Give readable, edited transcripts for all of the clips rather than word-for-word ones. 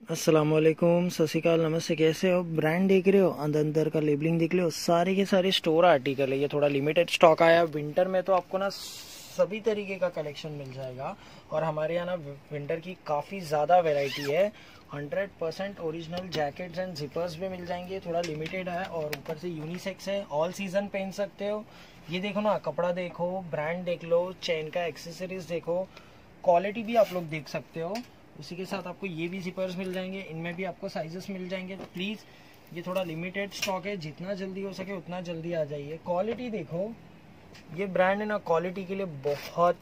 अस्सलामुअलैकुम, सत श्री अकाल, नमस्ते। कैसे हो? ब्रांड देख रहे हो, अंदर का लेबलिंग देख रहे हो, सारे के सारे स्टोर आर्टिकल है। ये थोड़ा लिमिटेड स्टॉक आया विंटर में, तो आपको ना सभी तरीके का कलेक्शन मिल जाएगा। और हमारे यहाँ ना विंटर की काफ़ी ज़्यादा वैरायटी है। 100% ओरिजिनल जैकेट्स एंड जिपर्स भी मिल जाएंगे। थोड़ा लिमिटेड है और ऊपर से यूनिसेक्स है, ऑल सीजन पहन सकते हो। ये देखो ना, कपड़ा देखो, ब्रांड देख लो, चेन का एक्सेसरीज देखो, क्वालिटी भी आप लोग देख सकते हो। उसी के साथ आपको ये भी जिपर्स मिल जाएंगे, इनमें भी आपको साइजेस मिल जाएंगे। तो प्लीज़ ये थोड़ा लिमिटेड स्टॉक है, जितना जल्दी हो सके उतना जल्दी आ जाइए। क्वालिटी देखो, ये ब्रांड है ना, क्वालिटी के लिए बहुत।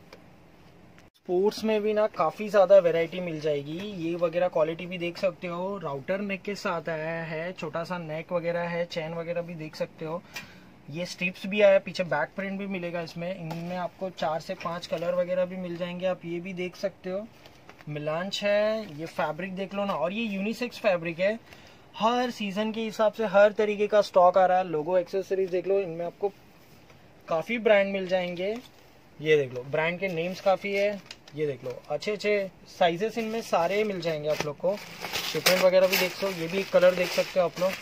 स्पोर्ट्स में भी ना काफ़ी ज़्यादा वैरायटी मिल जाएगी। ये वगैरह क्वालिटी भी देख सकते हो। राउटर नेक के साथ आया है, छोटा सा नेक वगैरह है, चैन वगैरह भी देख सकते हो। ये स्ट्रिप्स भी आया, पीछे बैक प्रिंट भी मिलेगा इसमें। इनमें आपको 4 से 5 कलर वगैरह भी मिल जाएंगे, आप ये भी देख सकते हो। मिलांच है, ये फैब्रिक देख लो ना, और ये यूनिसेक्स फैब्रिक है। हर सीजन के हिसाब से हर तरीके का स्टॉक आ रहा है। लोगो एक्सेसरीज देख लो, इनमें आपको काफ़ी ब्रांड मिल जाएंगे। ये देख लो, ब्रांड के नेम्स काफ़ी है। ये देख लो, अच्छे अच्छे साइजेस इनमें सारे मिल जाएंगे आप लोग को। शिपमेंट वगैरह भी देख सकते हो, ये भी कलर देख सकते हो आप लोग।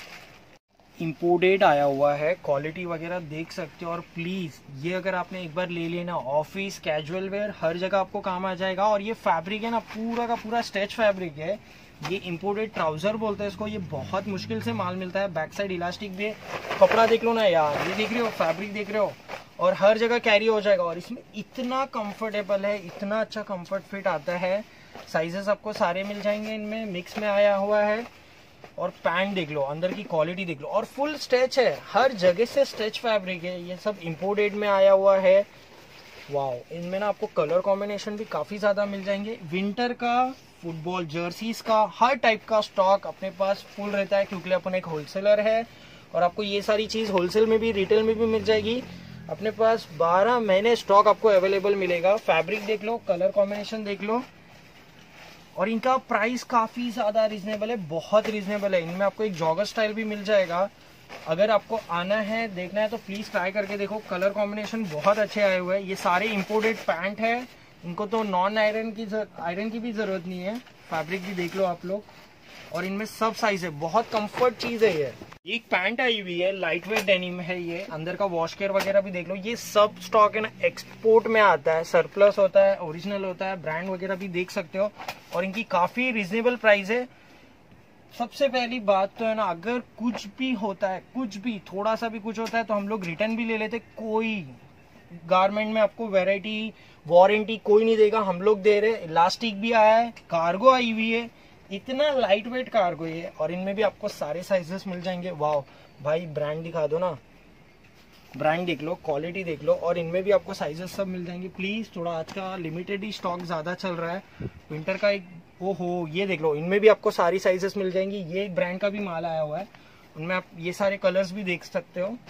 इम्पोर्टेड आया हुआ है, क्वालिटी वगैरह देख सकते हो। और प्लीज़ ये अगर आपने एक बार ले लेना, ऑफिस कैजुअल वेयर हर जगह आपको काम आ जाएगा। और ये फैब्रिक है ना, पूरा का पूरा स्ट्रेच फैब्रिक है। ये इम्पोर्टेड ट्राउजर बोलते हैं इसको। ये बहुत मुश्किल से माल मिलता है। बैक साइड इलास्टिक भी है। कपड़ा देख लो ना यार, ये देख रहे हो, फैब्रिक देख रहे हो, और हर जगह कैरी हो जाएगा। और इसमें इतना कंफर्टेबल है, इतना अच्छा कंफर्ट फिट आता है। साइजेस आपको सारे मिल जाएंगे, इनमें मिक्स में आया हुआ है। और पैंट देख लो, अंदर की क्वालिटी देख लो, और फुल स्ट्रेच है, हर जगह से स्ट्रेच फैब्रिक है। ये सब इम्पोर्टेड में आया हुआ है। वाओ, इनमें ना आपको कलर कॉम्बिनेशन भी काफी ज्यादा मिल जाएंगे। विंटर का, फुटबॉल जर्सीज का, हर टाइप का स्टॉक अपने पास फुल रहता है, क्योंकि अपन एक होलसेलर है। और आपको ये सारी चीज होलसेल में भी, रिटेल में भी मिल जाएगी। अपने पास 12 महीने स्टॉक आपको अवेलेबल मिलेगा। फैब्रिक देख लो, कलर कॉम्बिनेशन देख लो, और इनका प्राइस काफी ज्यादा रिजनेबल है, बहुत रिजनेबल है। इनमें आपको एक जॉगर स्टाइल भी मिल जाएगा। अगर आपको आना है, देखना है, तो प्लीज ट्राई करके देखो। कलर कॉम्बिनेशन बहुत अच्छे आए हुए हैं। ये सारे इंपोर्टेड पैंट है, इनको तो नॉन आयरन की भी जरूरत नहीं है। फैब्रिक भी देख लो आप लोग, और इनमें सब साइज है। बहुत कंफर्ट चीज है ये। एक पैंट आई हुई है, लाइट वेट डेनिम है ये। अंदर का वॉश केयर वगैरह भी देख लो। ये सब स्टॉक है ना, एक्सपोर्ट में आता है, सरप्लस होता है, ओरिजिनल होता है। ब्रांड वगैरह भी देख सकते हो, और इनकी काफी रिजनेबल प्राइस है। सबसे पहली बात तो है ना, अगर कुछ भी होता है, कुछ भी थोड़ा सा भी कुछ होता है, तो हम लोग रिटर्न भी ले लेते। कोई गारमेंट में आपको वैरायटी, वारंटी कोई नहीं देगा, हम लोग दे रहे। इलास्टिक भी आया है, कार्गो आई हुई है, इतना लाइट वेट कार्गो है। और इनमें भी आपको सारे साइजेस मिल जाएंगे। वाह भाई, ब्रांड दिखा दो ना, ब्रांड देख लो, क्वालिटी देख लो, और इनमें भी आपको साइजेस सब मिल जाएंगे। प्लीज, थोड़ा आज का लिमिटेड ही स्टॉक ज्यादा चल रहा है विंटर का। एक ओहो, ये देख लो, इनमें भी आपको सारी साइजेस मिल जाएंगी। ये एक ब्रांड का भी माल आया हुआ है, उनमें आप ये सारे कलर्स भी देख सकते हो।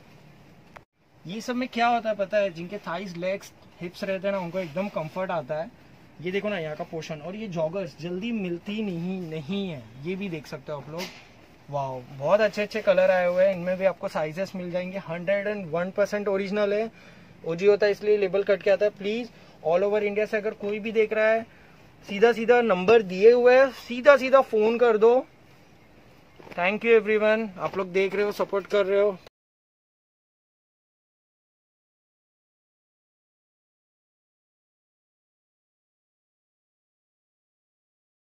ये सब में क्या होता है पता है, जिनके थाइज, लेग्स, हिप्स रहते हैं ना, उनको एकदम कंफर्ट आता है। ये देखो ना, यहाँ का पोर्शन, और ये जॉगर्स जल्दी मिलती नहीं है। ये भी देख सकते हो आप लोग। वाह, बहुत अच्छे अच्छे कलर आए हुए हैं। इनमें भी आपको साइजेस मिल जाएंगे। 101% ओरिजिनल है, ओजी होता है, इसलिए लेबल कट के आता है। प्लीज, ऑल ओवर इंडिया से अगर कोई भी देख रहा है, सीधा सीधा नंबर दिए हुए है, सीधा सीधा फोन कर दो। थैंक यू एवरीवन, आप लोग देख रहे हो, सपोर्ट कर रहे हो।